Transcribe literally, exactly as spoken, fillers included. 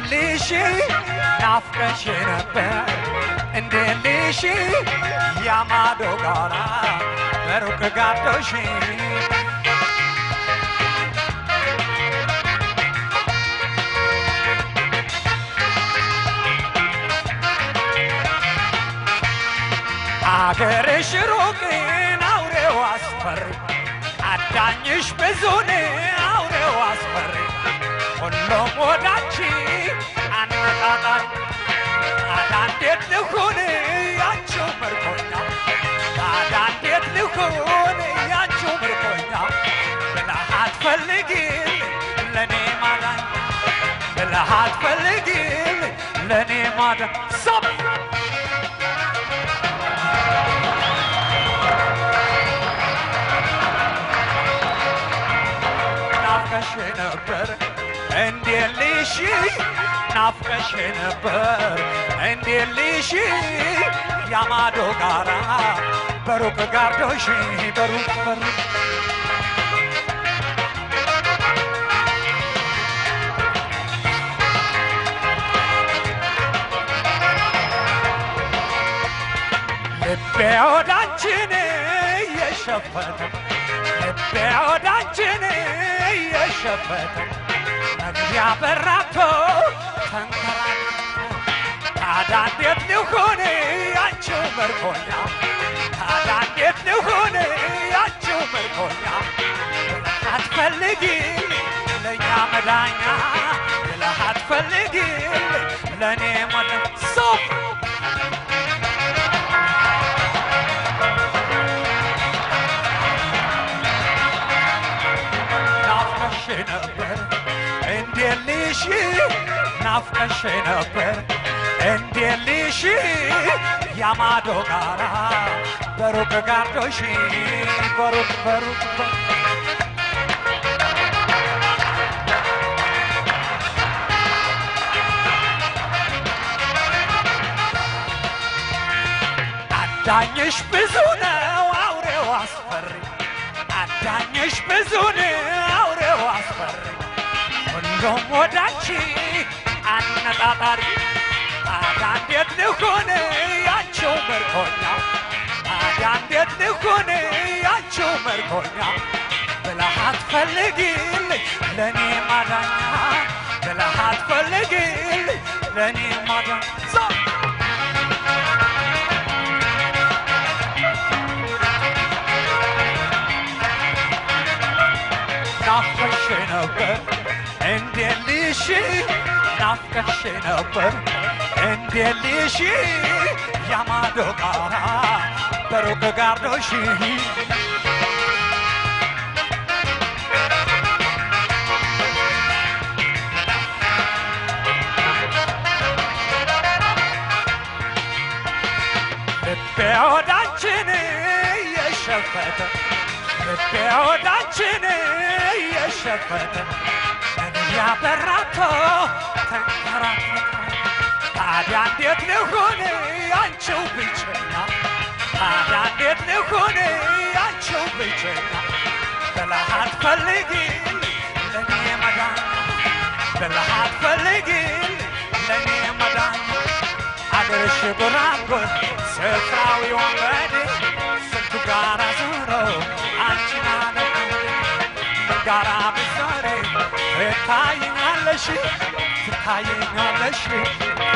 ليشي نافكش نبر اندي ليشي يا مادو غارا بروك غاتوشي አገርሽ ሩቅ አውሬው አስፈሪ አዳኝሽ ብዙ አውሬው አስፈሪ ሁሉም ወዳንቺ አነጣጣሪ አዳንዴት ልሁን ያንቺው ምርኮኛ አዳንዴት ልሁን ያንቺው ምርኮኛ ብለህ አትፈልጊም ለኔ ማዳን ብለህ አትፈልጊም ለኔ ማዳን ሶብ ነበር እንዴልሽ ናፍቀሽ ነበር እንዴልሽ ያማዶ ጋራ በሩቅ ጋርዶሽ በሩቅ በሩቅ ልቤ ወዳንቺ የሸፈተ ልቤ ወዳንቺ የሸፈተ መግቢያ በራቶ ተንከራተ ታዲያ እንዴት ልሁን ያንቺው ምርኮኛ ታዲያ እንዴት ልሁን ያንቺው ምርኮኛ አትፈልጊም ለኛ መዳኛ ብለህ አትፈልጊም ለኔ መዳኛ ሶፍ ነበር እንዴልሽ ናፍቀሽ ነበር እንዴልሽ ያማዶ ጋራ በሩቅ ጋርዶሽ በሩቅ በሩቅ አዳኝሽ ብዙ ነው አውሬው አስፈሪ አዳኝሽ ብዙ ነው አስፈሪ ሁሉም ወዳንቺ አነጣጣሪ ታዲያ እንዴት ልሁን ያንቺው ምርኮኛ ታዲያ እንዴት ልሁን ያንቺው ምርኮኛ ብለህ አትፈልጊም ለኔ ማዳኛ ብለህ አትፈልጊም ለኔ ማዳኛ ናፍቀሽ ነበር እንዴልሽ ናፍቀሽ ነበር እንዴልሽ ያማዶ ጋራ በሩቅ ጋርዶሽ ልቤ ወዳንቺ የሸፈተ ልቤ ወዳንቺ የሸፈተ መግቢያ በራቶ ተንከራተ ታዲያ እንዴት ልሁን ያንቺው ብቸኛ ታዲያ እንዴት ልሁን ያንቺው ብቸኛ ብለህ አትፈልጊም ለኔ መዳን ብለህ አትፈልጊም ለኔ መዳን አገርሽ ጉራንጉር ስፍራው ወንበዴ ስንቱ ጋራ ዞሮ አንቺን አለቀ ጋራ ብዛሬ ትታየኛለሽ ትታየኛለሽ